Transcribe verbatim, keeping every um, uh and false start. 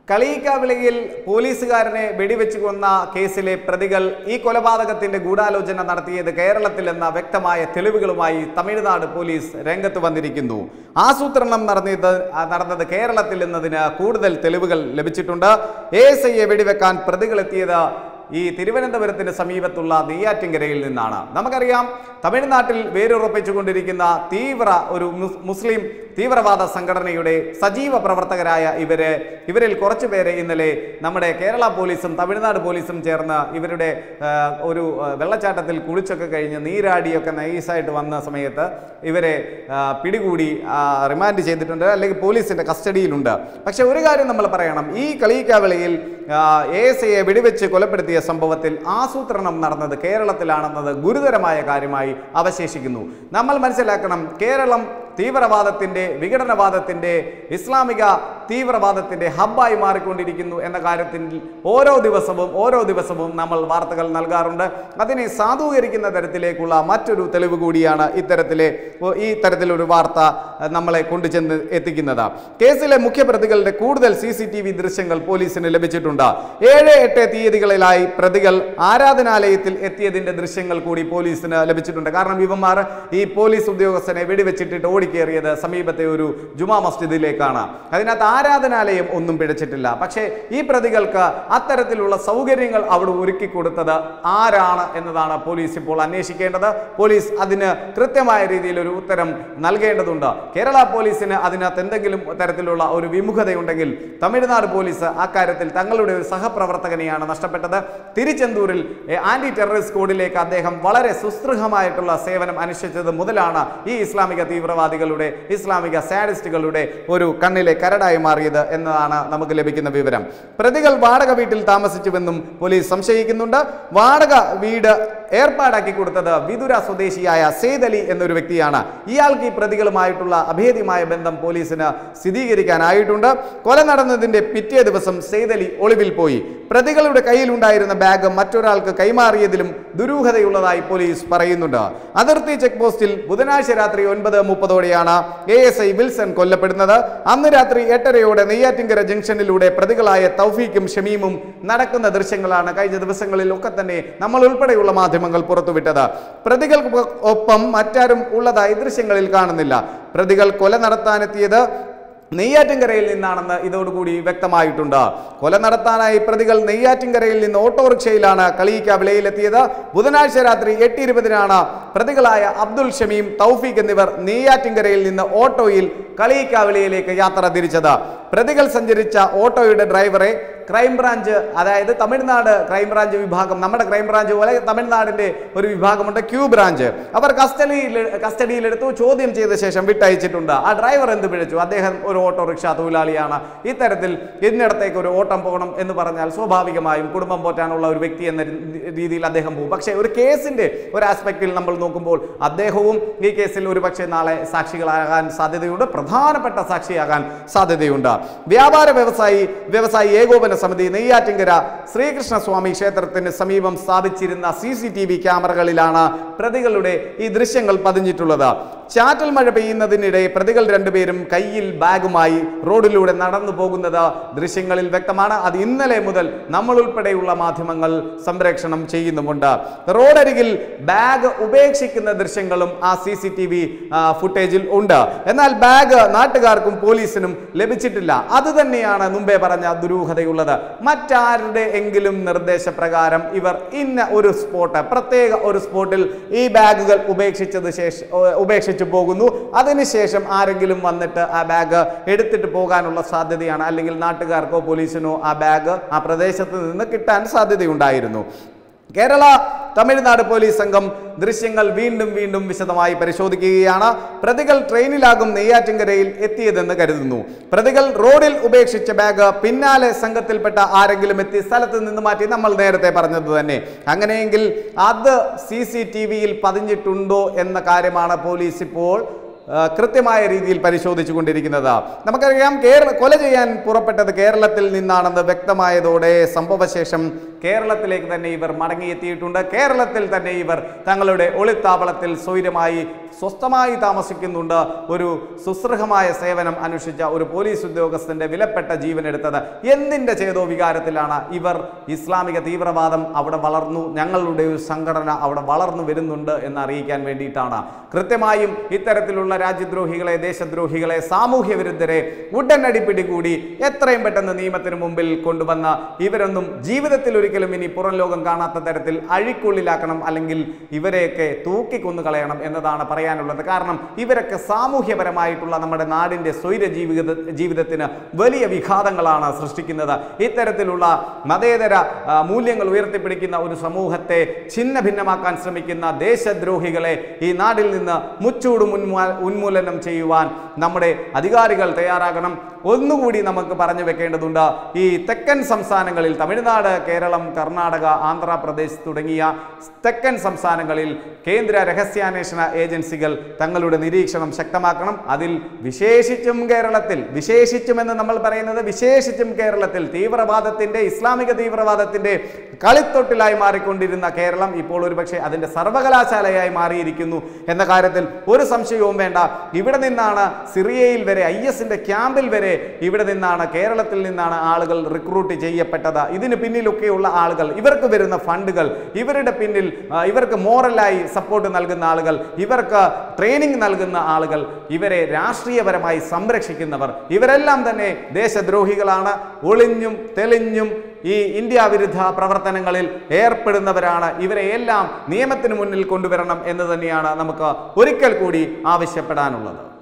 കളിയിക്കാവിളയിൽ പോലീസുകാരനെ വെടിവെച്ചു കൊന്ന കേസിലെ പ്രതികൾ ഈ കൊലപാതകത്തിന്റെ ഗൂഢാലോചന നടത്തിയത് കേരളത്തിലെന്ന വ്യക്തമായ തെളിവുകളുമായി തമിഴ്നാട് പോലീസ് രംഗത്ത് വന്നിരിക്കുന്നു. ആസൂത്രണം നടന്നത് നടന്നത് കേരളത്തിൽ എന്നതിന് കൂടുതൽ തെളിവുകൾ ലഭിച്ചിട്ടുണ്ട്. എ എസ് ഐയെ വെടിവെക്കാൻ പ്രതികളെത്തിയത് ഈ തിരുവനന്തപുരത്തിന് സമീപത്തുള്ള നെയ്യാറ്റിൻകരയിൽ നിന്നാണ്. നമുക്കറിയാം, തമിഴ്നാട്ടിൽ വേരുറപ്പിച്ചുകൊണ്ടിരിക്കുന്ന തീവ്ര ഒരു മുസ്ലിം തീവ്രവാദ സംഘടനയുടെ സജീവ പ്രവർത്തകരായ ഇവര് ഇവരിൽ കുറച്ചു പേരെ ഇന്നലെ നമ്മുടെ കേരള പോലീസും തമിഴ്നാട് പോലീസും ചേർന്ന് ഇവരുടെ ഒരു വെള്ളച്ചാട്ടത്തിൽ കുളിച്ചൊക്കെ കഴിഞ്ഞ് നീരാടിയൊക്കെ നൈസായിട്ട് വന്ന സമയത്ത് ഇവരെ പിടികൂടി റിമാൻഡ് ചെയ്തിട്ടുണ്ട്, അല്ലെങ്കിൽ പോലീസിന്റെ കസ്റ്റഡിയിലുണ്ട്. പക്ഷെ ഒരു കാര്യം നമ്മൾ പറയണം, ഈ കളിയിക്കാവിളയിൽ എ എസ് ഐയെ വെടിവെച്ച് കൊലപ്പെടുത്തിയ സംഭവത്തിൽ ആസൂത്രണം നടന്നത് കേരളത്തിലാണെന്നത് ഗുരുതരമായ കാര്യമായി അവശേഷിക്കുന്നു. നമ്മൾ മനസ്സിലാക്കണം, കേരളം തീവ്രവാദത്തിന്റെ വിഘടനവാദത്തിന്റെ ഇസ്ലാമിക തീവ്രവാദത്തിന്റെ ഹബ്ബായി മാറിക്കൊണ്ടിരിക്കുന്നു എന്ന കാര്യത്തിൽ ഓരോ ദിവസവും ഓരോ ദിവസവും നമ്മൾ വാർത്തകൾ നൽകാറുണ്ട്. അതിനെ സാധൂകരിക്കുന്ന തരത്തിലേക്കുള്ള മറ്റൊരു തെളിവ് കൂടിയാണ് ഇത്തരത്തിലെ ഈ തരത്തിലൊരു വാർത്ത നമ്മളെ കൊണ്ടുചെന്ന് എത്തിക്കുന്നത്. കേസിലെ മുഖ്യപ്രതികളുടെ കൂടുതൽ സി സി ടി വി ദൃശ്യങ്ങൾ പോലീസിന് ലഭിച്ചിട്ടുണ്ട്. ഏഴ് എട്ട് തീയതികളിലായി പ്രതികൾ ആരാധനാലയത്തിൽ എത്തിയതിന്റെ ദൃശ്യങ്ങൾ കൂടി പോലീസിന് ലഭിച്ചിട്ടുണ്ട്. കാരണം ഇവന്മാർ ഈ പോലീസ് ഉദ്യോഗസ്ഥനെ വെടിവെച്ചിട്ടിട്ട് ഓടിക്കേറിയത് സമീപത്തെ ഒരു ജുമാ മസ്ജിദിലേക്കാണ്. അതിനകത്ത് ആരാധനാലയം ഒന്നും പിഴച്ചിട്ടില്ല. പക്ഷേ ഈ പ്രതികൾക്ക് അത്തരത്തിലുള്ള സൗകര്യങ്ങൾ അവിടെ ഒരുക്കി കൊടുത്തത് ആരാണ് എന്നതാണ് പോലീസ് ഇപ്പോൾ അന്വേഷിക്കേണ്ടത്. പോലീസ് അതിന് കൃത്യമായ രീതിയിൽ ഒരു ഉത്തരം നൽകേണ്ടതുണ്ട്. കേരള പോലീസിന് അതിനകത്ത് എന്തെങ്കിലും തരത്തിലുള്ള ഒരു വിമുഖതയുണ്ടെങ്കിൽ തമിഴ്നാട് പോലീസ് അക്കാര്യത്തിൽ തങ്ങളുടെ ഒരു സഹപ്രവർത്തകനെയാണ് നഷ്ടപ്പെട്ടത്. തിരുച്ചെന്തൂരിൽ ആന്റി ടെററിസ്റ്റ് കോഡിലേക്ക് അദ്ദേഹം വളരെ സുസ്ഥിരമായിട്ടുള്ള സേവനം അനുഷ്ഠിച്ചത് മുതലാണ് ഈ ഇസ്ലാമിക തീവ്രവാദികളുടെ ഇസ്ലാമിക സാഡിസ്റ്റുകളുടെ ഒരു കണ്ണിലെ കരടായി മാറിയത് എന്നതാണ് നമുക്ക് ലഭിക്കുന്ന വിവരം. പ്രതികൾ വാടക വീട്ടിൽ താമസിച്ചുവെന്നും പോലീസ് സംശയിക്കുന്നുണ്ട്. വാടക വീട് ഏർപ്പാടാക്കി കൊടുത്തത് വിതുര സ്വദേശിയായ സെയ്ദ് അലി എന്നൊരു വ്യക്തിയാണ്. ഇയാൾക്ക് ഈ പ്രതികളുമായിട്ടുള്ള അഭേദ്യമായ ബന്ധം പോലീസിന് സ്ഥിരീകരിക്കാനായിട്ടുണ്ട്. കൊല നടന്നതിന്റെ പിറ്റേ ദിവസം സെയ്ദ് അലി ഒളിവിൽ പോയി. പ്രതികളുടെ കയ്യിലുണ്ടായിരുന്ന ബാഗ് മറ്റൊരാൾക്ക് കൈമാറിയതിലും ദുരൂഹതയുള്ളതായി പോലീസ് പറയുന്നുണ്ട്. അതിർത്തി ചെക്ക് പോസ്റ്റിൽ ബുധനാഴ്ച രാത്രി ഒൻപത് മുപ്പതോടെയാണ് എ എസ് ഐ വിൽസൺ കൊല്ലപ്പെടുന്നത്. അന്ന് രാത്രി എട്ടരയോടെ നെയ്യാറ്റിൻകര ജംഗ്ഷനിലൂടെ പ്രതികളായ തൗഫീഖും ഷമീമും നടക്കുന്ന ദൃശ്യങ്ങളാണ് കഴിഞ്ഞ ദിവസങ്ങളിൽ ഒക്കെ തന്നെ നമ്മൾ ഉൾപ്പെടെയുള്ള മാധ്യമങ്ങൾ പുറത്തുവിട്ടത്. പ്രതികൾക്ക് ഒപ്പം മറ്റാരും ഉള്ളതായി ദൃശ്യങ്ങളിൽ കാണുന്നില്ല. പ്രതികൾ കൊല നടത്താനെത്തിയത് നെയ്യാറ്റിൻകരയിൽ നിന്നാണെന്ന് ഇതോടുകൂടി വ്യക്തമായിട്ടുണ്ട്. കൊല നടത്താനായി പ്രതികൾ നെയ്യാറ്റിൻകരയിൽ നിന്ന് ഓട്ടോറിക്ഷയിലാണ് കളിയിക്കാവിളയിലെത്തിയത്. ബുധനാഴ്ച രാത്രി എട്ട് ഇരുപതിനാണ് പ്രതികളായ അബ്ദുൽ ഷമീം, തൗഫീഖ് എന്നിവർ നെയ്യാറ്റിൻകരയിൽ നിന്ന് ഓട്ടോയിൽ കളിയിക്കാവിളയിലേക്ക് യാത്ര തിരിച്ചത്. പ്രതികൾ സഞ്ചരിച്ച ഓട്ടോയുടെ ഡ്രൈവറെ ക്രൈംബ്രാഞ്ച്, അതായത് തമിഴ്നാട് ക്രൈംബ്രാഞ്ച് വിഭാഗം, നമ്മുടെ ക്രൈംബ്രാഞ്ച് പോലെ തമിഴ്നാടിന്റെ ഒരു വിഭാഗമുണ്ട്, ക്യൂ ബ്രാഞ്ച്, അവർ കസ്റ്റഡിയിൽ കസ്റ്റഡിയിലെടുത്തു ചോദ്യം ചെയ്ത ശേഷം വിട്ടയച്ചിട്ടുണ്ട്. ആ ഡ്രൈവർ എന്ത് പിഴച്ചു? അദ്ദേഹം ഒരു ഓട്ടോറിക്ഷ തൊഴിലാളിയാണ്. ഇത്തരത്തിൽ ഇന്നിടത്തേക്ക് ഒരു ഓട്ടം പോകണം എന്ന് പറഞ്ഞാൽ സ്വാഭാവികമായും കുടുംബം പോറ്റാനുള്ള ഒരു വ്യക്തി എന്ന രീതിയിൽ അദ്ദേഹം പോകും. പക്ഷേ ഒരു കേസിന്റെ ഒരു ആസ്പെക്റ്റിൽ നമ്മൾ നോക്കുമ്പോൾ അദ്ദേഹവും ഈ കേസിൽ ഒരു പക്ഷേ നാളെ സാക്ഷികളാകാൻ സാധ്യതയുണ്ട്, പ്രധാനപ്പെട്ട സാക്ഷിയാകാൻ സാധ്യതയുണ്ട്. വ്യാപാര വ്യവസായി വ്യവസായി ഏകോപന സമിതി നെയ്യാറ്റിൻകര ശ്രീകൃഷ്ണസ്വാമി ക്ഷേത്രത്തിന് സമീപം സ്ഥാപിച്ചിരുന്ന സി സി ടി വി ക്യാമറകളിലാണ് പ്രതികളുടെ ഈ ദൃശ്യങ്ങൾ പതിഞ്ഞിട്ടുള്ളത്. ചാറ്റൽ മഴ പെയ്യുന്നതിനിടെ പ്രതികൾ രണ്ടുപേരും കയ്യിൽ ബാഗുമായി റോഡിലൂടെ നടന്നു പോകുന്നത് ദൃശ്യങ്ങളിൽ വ്യക്തമാണ്. അത് ഇന്നലെ മുതൽ നമ്മൾ ഉൾപ്പെടെയുള്ള മാധ്യമങ്ങൾ സംപ്രേഷണം ചെയ്യുന്നുമുണ്ട്. റോഡരികിൽ ബാഗ് ഉപേക്ഷിക്കുന്ന ദൃശ്യങ്ങളും ആ സി സി ടി വി ഫുട്ടേജിൽ ഉണ്ട്. എന്നാൽ ബാഗ് നാട്ടുകാർക്കും പോലീസിനും ലഭിച്ചിട്ടില്ല. അത് തന്നെയാണ് മുമ്പേ പറഞ്ഞ ദുരൂഹതയുള്ളത്. മറ്റാരുടെ എങ്കിലും നിർദ്ദേശപ്രകാരം ഇവർ ഇന്ന ഒരു സ്പോട്ട്, പ്രത്യേക ഒരു സ്പോട്ടിൽ ഈ ബാഗുകൾ ഉപേക്ഷിച്ചത് ശേഷം ഉപേക്ഷിച്ചു പോകുന്നു. അതിനുശേഷം ആരെങ്കിലും വന്നിട്ട് ആ ബാഗ് എടുത്തിട്ട് പോകാനുള്ള സാധ്യതയാണ്, അല്ലെങ്കിൽ നാട്ടുകാർക്കോ പോലീസിനോ ആ ബാഗ് ആ പ്രദേശത്ത് നിന്ന് കിട്ടാൻ സാധ്യതയുണ്ടായിരുന്നു. കേരള തമിഴ്നാട് പോലീസ് സംഘം ദൃശ്യങ്ങൾ വീണ്ടും വീണ്ടും വിശദമായി പരിശോധിക്കുകയാണ്. പ്രതികൾ ട്രെയിനിലാകും നെയ്യാറ്റിൻകരയിൽ എത്തിയതെന്ന് കരുതുന്നു. പ്രതികൾ റോഡിൽ ഉപേക്ഷിച്ച ബാഗ് പിന്നാലെ സംഘത്തിൽപ്പെട്ട ആരെങ്കിലും എത്തി സ്ഥലത്ത് നിന്ന് മാറ്റി, നമ്മൾ നേരത്തെ പറഞ്ഞത് തന്നെ. അങ്ങനെയെങ്കിൽ അത് സി സി ടി വിയിൽ പതിഞ്ഞിട്ടുണ്ടോ എന്ന കാര്യമാണ് പോലീസ് ഇപ്പോൾ കൃത്യമായ രീതിയിൽ പരിശോധിച്ചു കൊണ്ടിരിക്കുന്നത്. നമുക്കറിയാം, കേരള കൊല ചെയ്യാൻ പുറപ്പെട്ടത് കേരളത്തിൽ നിന്നാണെന്ന് വ്യക്തമായതോടെ സംഭവശേഷം കേരളത്തിലേക്ക് തന്നെ ഇവർ മടങ്ങിയെത്തിയിട്ടുണ്ട്. കേരളത്തിൽ തന്നെ ഇവർ തങ്ങളുടെ ഒളിത്താവളത്തിൽ സ്വൈരമായി സ്വസ്ഥമായി താമസിക്കുന്നുണ്ട്. ഒരു സുസൃഹമായ സേവനം അനുഷ്ഠിച്ച ഒരു പോലീസ് ഉദ്യോഗസ്ഥന്റെ വിലപ്പെട്ട ജീവൻ എടുത്തത് എന്തിൻ്റെ ചേതോ വികാരത്തിലാണ്? ഇവർ ഇസ്ലാമിക തീവ്രവാദം അവിടെ വളർന്നു, ഞങ്ങളുടെ ഒരു സംഘടന അവിടെ വളർന്നു വരുന്നുണ്ട് എന്ന് അറിയിക്കാൻ വേണ്ടിയിട്ടാണ്. കൃത്യമായും ഇത്തരത്തിലുള്ള രാജ്യദ്രോഹികളെ, ദേശദ്രോഹികളെ, സാമൂഹ്യ വിരുദ്ധരെ ഉടനടി പിടികൂടി എത്രയും പെട്ടെന്ന് നിയമത്തിന് മുമ്പിൽ കൊണ്ടുവന്ന ഇവരൊന്നും ജീവിതത്തിൽ ഒരിക്കലും ഇനി പുറം ലോകം കാണാത്ത തരത്തിൽ അഴിക്കുള്ളിലാക്കണം, അല്ലെങ്കിൽ ഇവരെയൊക്കെ തൂക്കിക്കൊന്നു കളയണം എന്നതാണ് പറയാനുള്ളത്. കാരണം ഇവരൊക്കെ സാമൂഹ്യപരമായിട്ടുള്ള നമ്മുടെ നാടിൻ്റെ സ്വൈര ജീവിത ജീവിതത്തിന് വലിയ വിഘാതങ്ങളാണ് സൃഷ്ടിക്കുന്നത്. ഇത്തരത്തിലുള്ള മതേതര മൂല്യങ്ങൾ ഉയർത്തിപ്പിടിക്കുന്ന ഒരു സമൂഹത്തെ ഛിന്ന ഭിന്നമാക്കാൻ ശ്രമിക്കുന്ന ദേശദ്രോഹികളെ ഈ നാടിൽ നിന്ന് മുച്ചൂട് ഉന്മൂലനം ചെയ്യുവാൻ നമ്മുടെ അധികാരികൾ തയ്യാറാകണം. ഒന്നുകൂടി നമുക്ക് പറഞ്ഞു വെക്കേണ്ടതുണ്ട്, ഈ തെക്കൻ സംസ്ഥാനങ്ങളിൽ തമിഴ്നാട്, കേരളം, കർണാടക, ആന്ധ്രാപ്രദേശ് തുടങ്ങിയ തെക്കൻ സംസ്ഥാനങ്ങളിൽ കേന്ദ്ര രഹസ്യാന്വേഷണ ഏജൻസികൾ തങ്ങളുടെ നിരീക്ഷണം ശക്തമാക്കണം. അതിൽ വിശേഷിച്ചും കേരളത്തിൽ, വിശേഷിച്ചുമെന്ന് നമ്മൾ പറയുന്നത് വിശേഷിച്ചും കേരളത്തിൽ തീവ്രവാദത്തിൻ്റെ, ഇസ്ലാമിക തീവ്രവാദത്തിൻ്റെ കളിത്തൊട്ടിലായി മാറിക്കൊണ്ടിരുന്ന കേരളം ഇപ്പോൾ ഒരുപക്ഷെ അതിൻ്റെ സർവകലാശാലയായി മാറിയിരിക്കുന്നു എന്ന കാര്യത്തിൽ ഒരു സംശയവും വേണ്ട. ഇവിടെ നിന്നാണ് സിറിയയിൽ വരെ, ഐ എസിൻ്റെ ക്യാമ്പിൽ വരെ ഇവിടെ നിന്നാണ്, കേരളത്തിൽ നിന്നാണ് ആളുകൾ റിക്രൂട്ട് ചെയ്യപ്പെട്ടത്. ഇതിന് പിന്നിലൊക്കെയുള്ള ആളുകൾ, ഇവർക്ക് വരുന്ന ഫണ്ടുകൾ, ഇവരുടെ പിന്നിൽ ഇവർക്ക് മോറലായി സപ്പോർട്ട് നൽകുന്ന ആളുകൾ, ഇവർക്ക് ട്രെയിനിങ് നൽകുന്ന ആളുകൾ, ഇവരെ രാഷ്ട്രീയപരമായി സംരക്ഷിക്കുന്നവർ, ഇവരെല്ലാം തന്നെ ദേശദ്രോഹികളാണ്. ഒളിഞ്ഞും തെളിഞ്ഞും ഈ ഇന്ത്യ വിരുദ്ധ പ്രവർത്തനങ്ങളിൽ ഏർപ്പെടുന്നവരാണ്. ഇവരെ എല്ലാം നിയമത്തിന് മുന്നിൽ കൊണ്ടുവരണം എന്ന് തന്നെയാണ് നമുക്ക് ഒരിക്കൽ കൂടി ആവശ്യപ്പെടാനുള്ളത്.